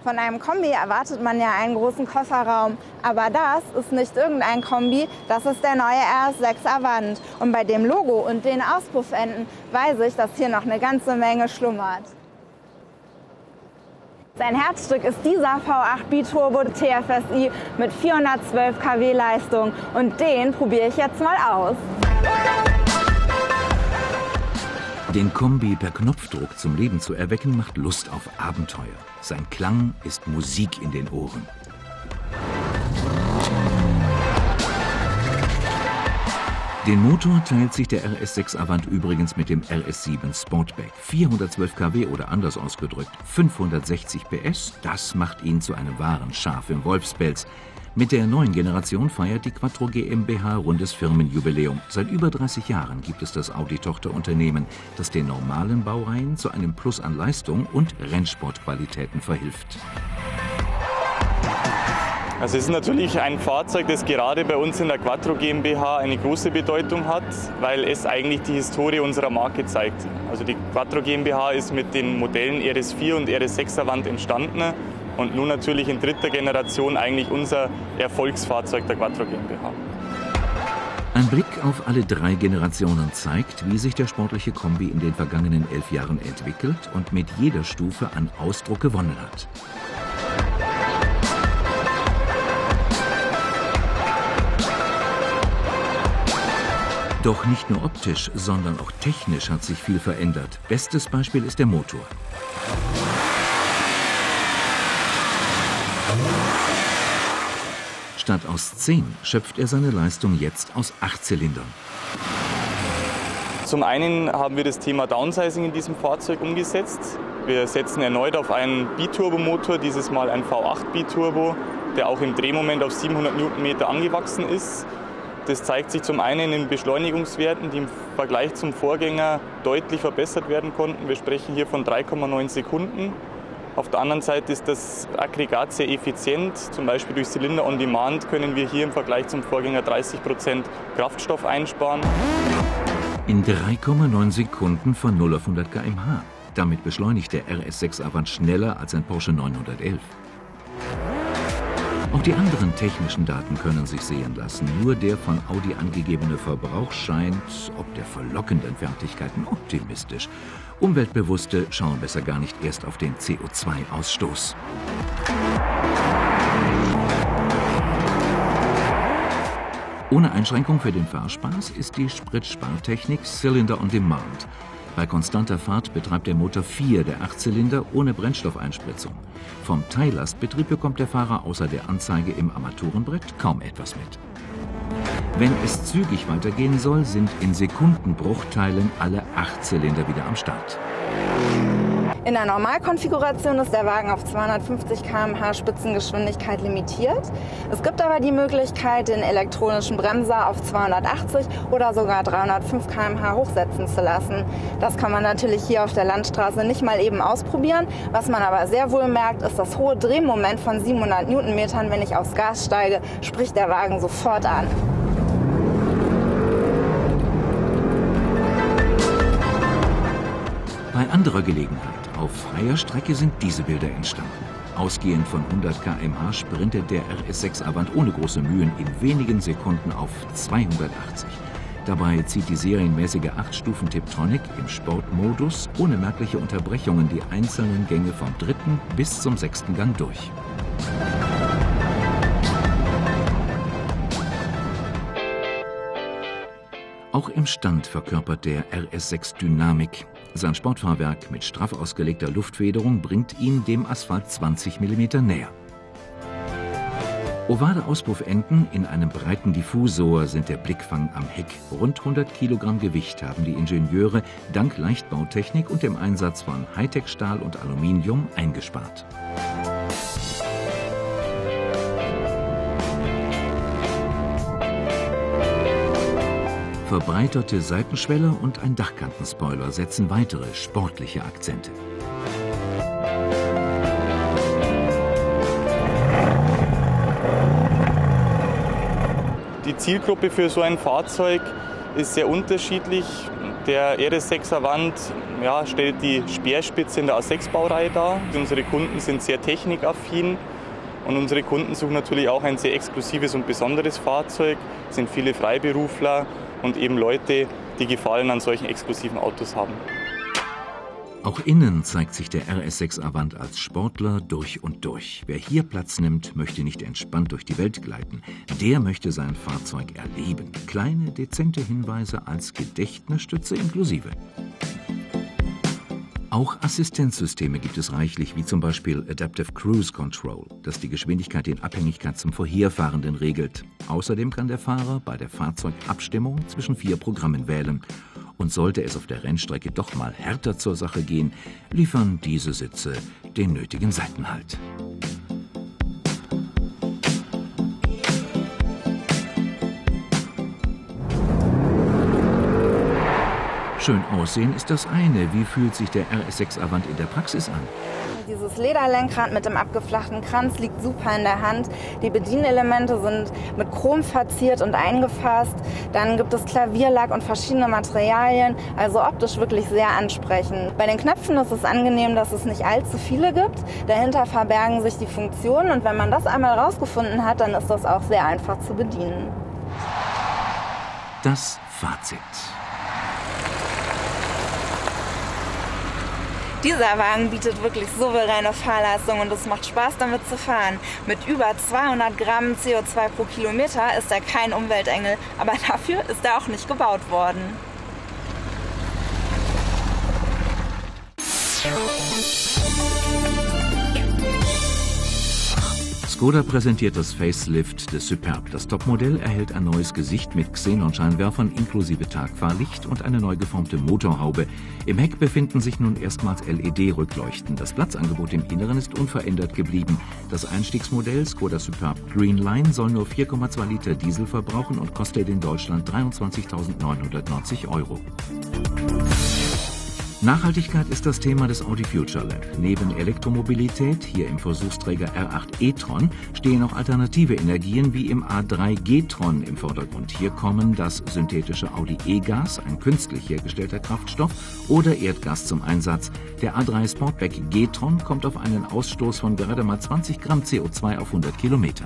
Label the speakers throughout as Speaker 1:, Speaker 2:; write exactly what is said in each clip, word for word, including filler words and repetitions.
Speaker 1: Von einem Kombi erwartet man ja einen großen Kofferraum, aber das ist nicht irgendein Kombi, das ist der neue R S sechs Avant. Und bei dem Logo und den Auspuffenden weiß ich, dass hier noch eine ganze Menge schlummert. Sein Herzstück ist dieser V acht Biturbo T F S I mit vierhundertzwölf Kilowatt Leistung und den probiere ich jetzt mal aus.
Speaker 2: Den Kombi per Knopfdruck zum Leben zu erwecken, macht Lust auf Abenteuer. Sein Klang ist Musik in den Ohren. Den Motor teilt sich der R S sechs Avant übrigens mit dem R S sieben Sportback. vierhundertzwölf Kilowatt oder anders ausgedrückt fünfhundertsechzig P S, das macht ihn zu einem wahren Schaf im Wolfspelz. Mit der neuen Generation feiert die Quattro GmbH rundes Firmenjubiläum. Seit über dreißig Jahren gibt es das Audi-Tochterunternehmen, das den normalen Baureihen zu einem Plus an Leistung und Rennsportqualitäten verhilft.
Speaker 3: Also es ist natürlich ein Fahrzeug, das gerade bei uns in der Quattro GmbH eine große Bedeutung hat, weil es eigentlich die Historie unserer Marke zeigt. Also die Quattro GmbH ist mit den Modellen R S vier und R S sechs Avant entstanden und nun natürlich in dritter Generation eigentlich unser Erfolgsfahrzeug der Quattro GmbH.
Speaker 2: Ein Blick auf alle drei Generationen zeigt, wie sich der sportliche Kombi in den vergangenen elf Jahren entwickelt und mit jeder Stufe an Ausdruck gewonnen hat. Doch nicht nur optisch, sondern auch technisch hat sich viel verändert. Bestes Beispiel ist der Motor. Statt aus zehn schöpft er seine Leistung jetzt aus acht Zylindern.
Speaker 3: Zum einen haben wir das Thema Downsizing in diesem Fahrzeug umgesetzt. Wir setzen erneut auf einen Biturbo-Motor, dieses Mal ein V acht Biturbo, der auch im Drehmoment auf siebenhundert Newtonmeter angewachsen ist. Das zeigt sich zum einen in Beschleunigungswerten, die im Vergleich zum Vorgänger deutlich verbessert werden konnten. Wir sprechen hier von drei Komma neun Sekunden. Auf der anderen Seite ist das Aggregat sehr effizient. Zum Beispiel durch Cylinder on Demand können wir hier im Vergleich zum Vorgänger dreißig Prozent Kraftstoff einsparen.
Speaker 2: In drei Komma neun Sekunden von null auf hundert Kilometer pro Stunde. Damit beschleunigt der R S sechs Avant schneller als ein Porsche neunhundertelf. Auch die anderen technischen Daten können sich sehen lassen. Nur der von Audi angegebene Verbrauch scheint, ob der verlockenden Fertigkeiten, optimistisch. Umweltbewusste schauen besser gar nicht erst auf den C O zwei Ausstoß. Ohne Einschränkung für den Fahrspaß ist die Spritspartechnik Cylinder on Demand. Bei konstanter Fahrt betreibt der Motor vier der acht Zylinder ohne Brennstoffeinspritzung. Vom Teillastbetrieb bekommt der Fahrer außer der Anzeige im Armaturenbrett kaum etwas mit. Wenn es zügig weitergehen soll, sind in Sekundenbruchteilen alle acht Zylinder wieder am Start.
Speaker 1: In der Normalkonfiguration ist der Wagen auf zweihundertfünfzig Kilometer pro Stunde Spitzengeschwindigkeit limitiert. Es gibt aber die Möglichkeit, den elektronischen Bremser auf zweihundertachtzig oder sogar dreihundertfünf Kilometer pro Stunde hochsetzen zu lassen. Das kann man natürlich hier auf der Landstraße nicht mal eben ausprobieren. Was man aber sehr wohl merkt, ist das hohe Drehmoment von siebenhundert Newtonmetern. Wenn ich aufs Gas steige, spricht der Wagen sofort an.
Speaker 2: Bei anderer Gelegenheit auf freier Strecke sind diese Bilder entstanden. Ausgehend von hundert Kilometer pro Stunde sprintet der R S sechs Avant ohne große Mühen in wenigen Sekunden auf zweihundertachtzig. Dabei zieht die serienmäßige acht Stufen Tiptronic im Sportmodus ohne merkliche Unterbrechungen die einzelnen Gänge vom dritten bis zum sechsten Gang durch. Auch im Stand verkörpert der R S sechs Dynamik. Sein Sportfahrwerk mit straff ausgelegter Luftfederung bringt ihn dem Asphalt zwanzig Millimeter näher. Ovale Auspuffenden in einem breiten Diffusor sind der Blickfang am Heck. Rund hundert Kilogramm Gewicht haben die Ingenieure dank Leichtbautechnik und dem Einsatz von Hightech-Stahl und Aluminium eingespart. Verbreiterte Seitenschwelle und ein Dachkantenspoiler setzen weitere sportliche Akzente. Die
Speaker 3: Zielgruppe für so ein Fahrzeug ist sehr unterschiedlich. Der R S sechs Avant ja, stellt die Speerspitze in der A sechs Baureihe dar. Unsere Kunden sind sehr technikaffin und unsere Kunden suchen natürlich auch ein sehr exklusives und besonderes Fahrzeug. Es sind viele Freiberufler und eben Leute, die Gefallen an solchen exklusiven Autos haben.
Speaker 2: Auch innen zeigt sich der R S sechs Avant als Sportler durch und durch. Wer hier Platz nimmt, möchte nicht entspannt durch die Welt gleiten. Der möchte sein Fahrzeug erleben. Kleine, dezente Hinweise als Gedächtnisstütze inklusive. Auch Assistenzsysteme gibt es reichlich, wie zum Beispiel Adaptive Cruise Control, das die Geschwindigkeit in Abhängigkeit zum Vorherfahrenden regelt. Außerdem kann der Fahrer bei der Fahrzeugabstimmung zwischen vier Programmen wählen. Und sollte es auf der Rennstrecke doch mal härter zur Sache gehen, liefern diese Sitze den nötigen Seitenhalt. Schön aussehen ist das eine. Wie fühlt sich der R S sechs Avant in der Praxis an?
Speaker 1: Dieses Lederlenkrad mit dem abgeflachten Kranz liegt super in der Hand. Die Bedienelemente sind mit Chrom verziert und eingefasst. Dann gibt es Klavierlack und verschiedene Materialien, also optisch wirklich sehr ansprechend. Bei den Knöpfen ist es angenehm, dass es nicht allzu viele gibt. Dahinter verbergen sich die Funktionen und wenn man das einmal rausgefunden hat, dann ist das auch sehr einfach zu bedienen.
Speaker 2: Das Fazit.
Speaker 1: Dieser Wagen bietet wirklich souveräne Fahrleistung und es macht Spaß, damit zu fahren. Mit über zweihundert Gramm C O zwei pro Kilometer ist er kein Umweltengel, aber dafür ist er auch nicht gebaut worden.
Speaker 2: Skoda präsentiert das Facelift des Superb. Das Topmodell erhält ein neues Gesicht mit Xenon-Scheinwerfern inklusive Tagfahrlicht und eine neu geformte Motorhaube. Im Heck befinden sich nun erstmals L E D-Rückleuchten. Das Platzangebot im Inneren ist unverändert geblieben. Das Einstiegsmodell Skoda Superb Green Line soll nur vier Komma zwei Liter Diesel verbrauchen und kostet in Deutschland dreiundzwanzigtausendneunhundertneunzig Euro. Nachhaltigkeit ist das Thema des Audi Future Lab. Neben Elektromobilität, hier im Versuchsträger R acht e-tron, stehen auch alternative Energien wie im A drei G-tron im Vordergrund. Hier kommen das synthetische Audi E-Gas, ein künstlich hergestellter Kraftstoff, oder Erdgas zum Einsatz. Der A drei Sportback G-tron kommt auf einen Ausstoß von gerade mal zwanzig Gramm C O zwei auf hundert Kilometer.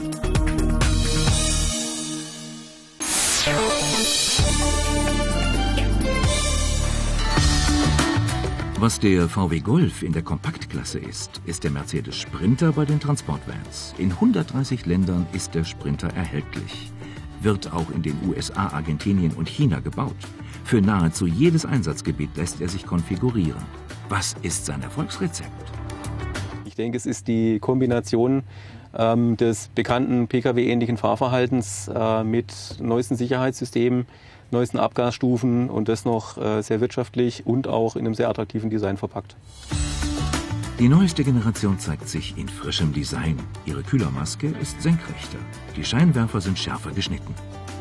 Speaker 2: Was der V W Golf in der Kompaktklasse ist, ist der Mercedes Sprinter bei den Transportvans. In hundertdreißig Ländern ist der Sprinter erhältlich. Wird auch in den U S A, Argentinien und China gebaut. Für nahezu jedes Einsatzgebiet lässt er sich konfigurieren. Was ist sein Erfolgsrezept?
Speaker 4: Ich denke, es ist die Kombination ähm, des bekannten P K W-ähnlichen Fahrverhaltens äh, mit neuesten Sicherheitssystemen, neuesten Abgasstufen und das noch äh, sehr wirtschaftlich und auch in einem sehr attraktiven Design verpackt.
Speaker 2: Die neueste Generation zeigt sich in frischem Design. Ihre Kühlermaske ist senkrechter. Die Scheinwerfer sind schärfer geschnitten.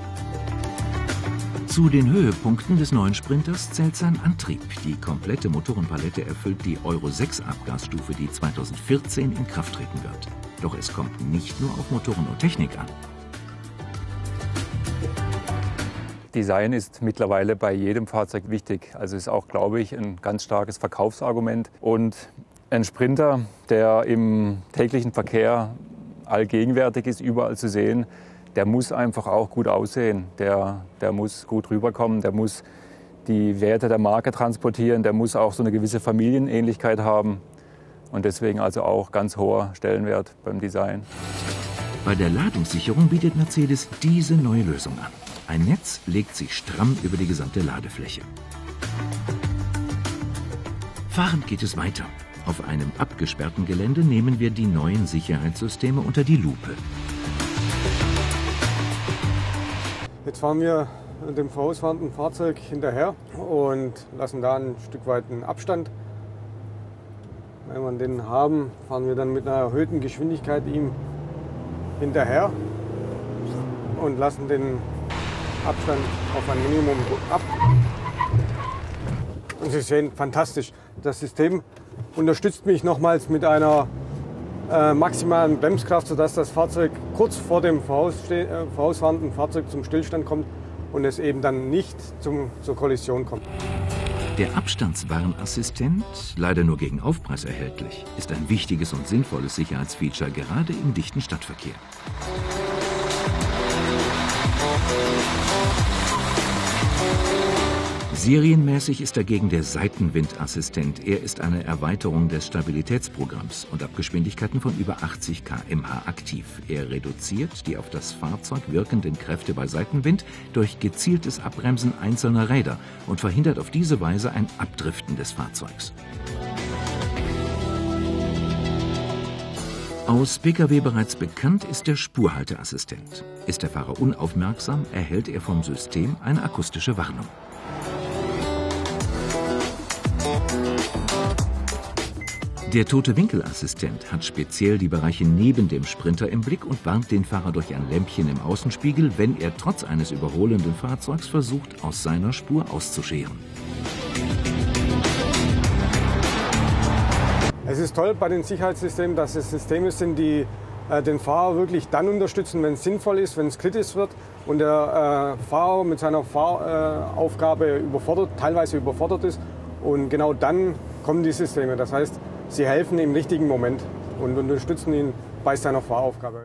Speaker 2: Zu den Höhepunkten des neuen Sprinters zählt sein Antrieb. Die komplette Motorenpalette erfüllt die Euro sechs Abgasstufe, die zweitausendvierzehn in Kraft treten wird. Doch es kommt nicht nur auf Motoren und Technik an.
Speaker 5: Design ist mittlerweile bei jedem Fahrzeug wichtig. Also ist auch, glaube ich, ein ganz starkes Verkaufsargument. Und ein Sprinter, der im täglichen Verkehr allgegenwärtig ist, überall zu sehen, der muss einfach auch gut aussehen. Der, der muss gut rüberkommen, der muss die Werte der Marke transportieren, der muss auch so eine gewisse Familienähnlichkeit haben. Und deswegen also auch ganz hoher Stellenwert beim Design.
Speaker 2: Bei der Ladungssicherung bietet Mercedes diese neue Lösung an. Ein Netz legt sich stramm über die gesamte Ladefläche. Fahrend geht es weiter. Auf einem abgesperrten Gelände nehmen wir die neuen Sicherheitssysteme unter die Lupe.
Speaker 6: Jetzt fahren wir dem vorausfahrenden Fahrzeug hinterher und lassen da ein Stück weit einen Abstand. Wenn wir den haben, fahren wir dann mit einer erhöhten Geschwindigkeit ihm hinterher und lassen den Abstand auf ein Minimum ab. Und Sie sehen, fantastisch. Das System unterstützt mich nochmals mit einer äh, maximalen Bremskraft, sodass das Fahrzeug kurz vor dem vorausste- äh, vorausfahrenden Fahrzeug zum Stillstand kommt und es eben dann nicht zum, zur Kollision kommt.
Speaker 2: Der Abstandswarnassistent, leider nur gegen Aufpreis erhältlich, ist ein wichtiges und sinnvolles Sicherheitsfeature, gerade im dichten Stadtverkehr. Serienmäßig ist dagegen der Seitenwindassistent. Er ist eine Erweiterung des Stabilitätsprogramms und ab Geschwindigkeiten von über achtzig Kilometer pro Stunde aktiv. Er reduziert die auf das Fahrzeug wirkenden Kräfte bei Seitenwind durch gezieltes Abbremsen einzelner Räder und verhindert auf diese Weise ein Abdriften des Fahrzeugs. Aus Pkw bereits bekannt ist der Spurhalteassistent. Ist der Fahrer unaufmerksam, erhält er vom System eine akustische Warnung. Der Tote-Winkel-Assistent hat speziell die Bereiche neben dem Sprinter im Blick und warnt den Fahrer durch ein Lämpchen im Außenspiegel, wenn er trotz eines überholenden Fahrzeugs versucht, aus seiner Spur auszuscheren.
Speaker 6: Es ist toll bei den Sicherheitssystemen, dass es Systeme sind, die äh, den Fahrer wirklich dann unterstützen, wenn es sinnvoll ist, wenn es kritisch wird und der äh, Fahrer mit seiner Fahraufgabe äh, überfordert, teilweise überfordert ist. Und genau dann kommen die Systeme. Das heißt, sie helfen im richtigen Moment und unterstützen ihn bei seiner Fahraufgabe.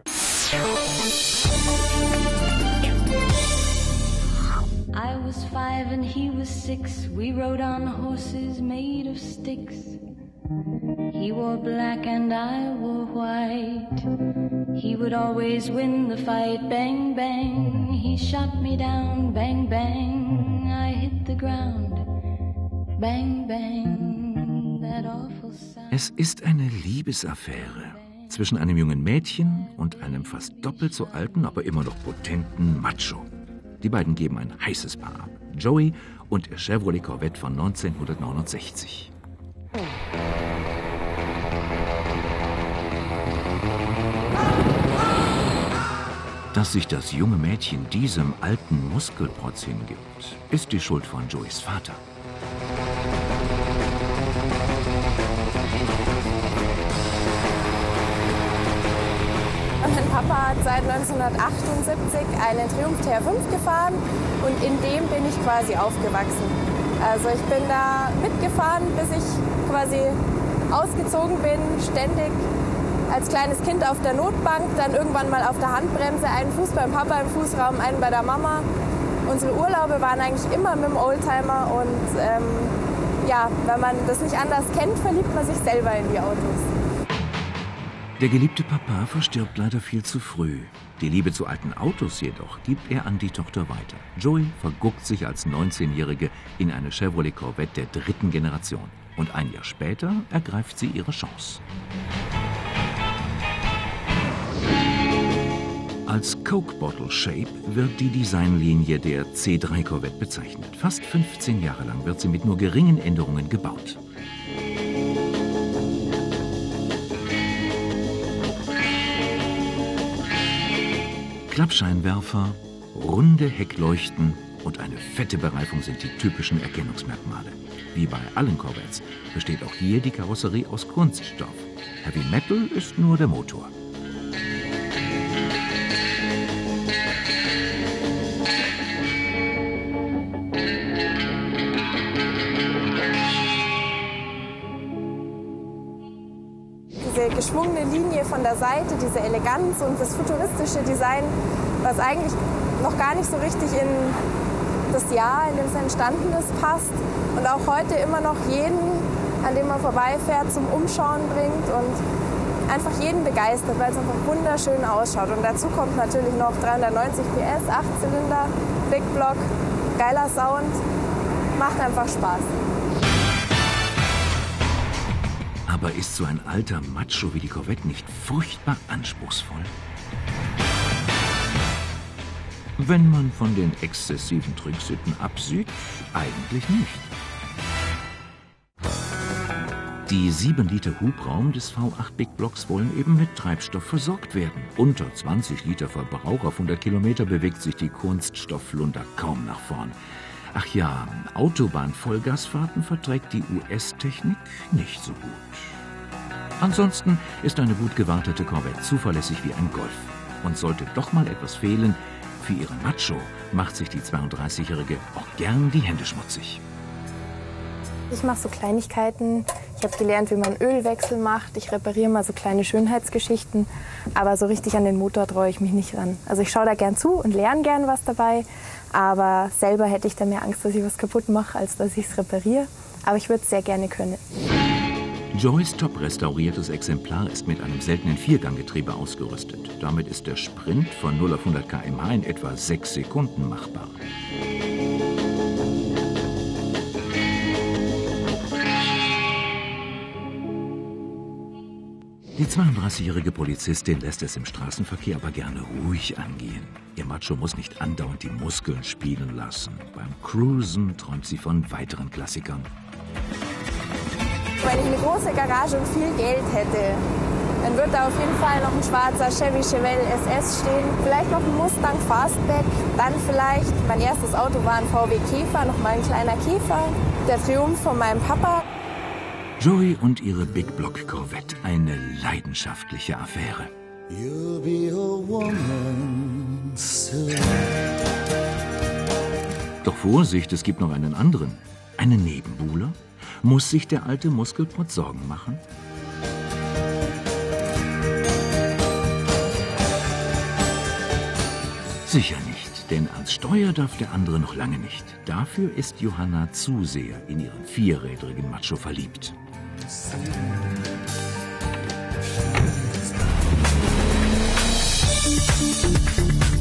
Speaker 7: I was five and he was six. We rode on horses made of sticks. He wore black and I wore white. He would always win the fight. Bang, bang. He shot me down. Bang, bang. I hit the ground. Bang, bang. That awful sound.
Speaker 2: Es ist eine Liebesaffäre zwischen einem jungen Mädchen und einem fast doppelt so alten, aber immer noch potenten Macho. Die beiden geben ein heißes Paar ab. Joey und ihr Chevrolet Corvette von neunzehnhundertneunundsechzig. Dass sich das junge Mädchen diesem alten Muskelprotz hingibt, ist die Schuld von Joeys Vater.
Speaker 8: Mein Papa hat seit neunzehnhundertachtundsiebzig einen Triumph T R fünf gefahren und in dem bin ich quasi aufgewachsen. Also ich bin da mitgefahren, bis ich quasi ausgezogen bin, ständig als kleines Kind auf der Notbank, dann irgendwann mal auf der Handbremse, einen Fuß beim Papa im Fußraum, einen bei der Mama. Unsere Urlaube waren eigentlich immer mit dem Oldtimer und ähm, ja, wenn man das nicht anders kennt, verliebt man sich selber in die Autos.
Speaker 2: Der geliebte Papa verstirbt leider viel zu früh. Die Liebe zu alten Autos jedoch gibt er an die Tochter weiter. Joey verguckt sich als neunzehnjährige in eine Chevrolet Corvette der dritten Generation. Und ein Jahr später ergreift sie ihre Chance. Als Coke Bottle Shape wird die Designlinie der C drei Corvette bezeichnet. Fast fünfzehn Jahre lang wird sie mit nur geringen Änderungen gebaut. Klappscheinwerfer, runde Heckleuchten und eine fette Bereifung sind die typischen Erkennungsmerkmale. Wie bei allen Corvettes besteht auch hier die Karosserie aus Kunststoff. Heavy Metal ist nur der Motor.
Speaker 8: Diese geschwungene Linie von der Seite, diese Eleganz und das futuristische Design, was eigentlich noch gar nicht so richtig in das Jahr, in dem es entstanden ist, passt und auch heute immer noch jeden, an dem man vorbeifährt, zum Umschauen bringt und einfach jeden begeistert, weil es einfach wunderschön ausschaut. Und dazu kommt natürlich noch dreihundertneunzig P S, acht Zylinder, Big Block, geiler Sound, macht einfach Spaß.
Speaker 2: Aber ist so ein alter Macho wie die Corvette nicht furchtbar anspruchsvoll? Wenn man von den exzessiven Trinksitten absieht, eigentlich nicht. Die sieben Liter Hubraum des V acht Big Blocks wollen eben mit Treibstoff versorgt werden. Unter zwanzig Liter Verbrauch auf hundert Kilometer bewegt sich die Kunststoffflunder kaum nach vorn. Ach ja, Autobahn-Vollgasfahrten verträgt die U S-Technik nicht so gut. Ansonsten ist eine gut gewartete Corvette zuverlässig wie ein Golf. Und sollte doch mal etwas fehlen, für ihren Macho macht sich die zweiunddreißigjährige auch gern die Hände schmutzig.
Speaker 8: Ich mache so Kleinigkeiten. Ich habe gelernt, wie man Ölwechsel macht. Ich repariere mal so kleine Schönheitsgeschichten. Aber so richtig an den Motor traue ich mich nicht ran. Also ich schaue da gern zu und lerne gern was dabei. Aber selber hätte ich da mehr Angst, dass ich was kaputt mache, als dass ich es repariere. Aber ich würde es sehr gerne können.
Speaker 2: Joys top restauriertes Exemplar ist mit einem seltenen Vierganggetriebe ausgerüstet. Damit ist der Sprint von null auf hundert Kilometer pro Stunde in etwa sechs Sekunden machbar. Die zweiunddreißigjährige Polizistin lässt es im Straßenverkehr aber gerne ruhig angehen. Ihr Macho muss nicht andauernd die Muskeln spielen lassen. Beim Cruisen träumt sie von weiteren Klassikern.
Speaker 8: Wenn ich eine große Garage und viel Geld hätte, dann wird da auf jeden Fall noch ein schwarzer Chevy Chevelle S S stehen. Vielleicht noch ein Mustang Fastback. Dann vielleicht, mein erstes Auto war ein V W Käfer, noch mal ein kleiner Käfer. Der Triumph von meinem Papa.
Speaker 2: Joey und ihre Big Block Corvette, eine leidenschaftliche Affäre. You'll be a woman soon. Doch Vorsicht, es gibt noch einen anderen. Einen Nebenbuhler? Muss sich der alte Muskelprotz Sorgen machen? Sicher nicht, denn ans Steuer darf der andere noch lange nicht. Dafür ist Johanna zu sehr in ihren vierrädrigen Macho verliebt. Musik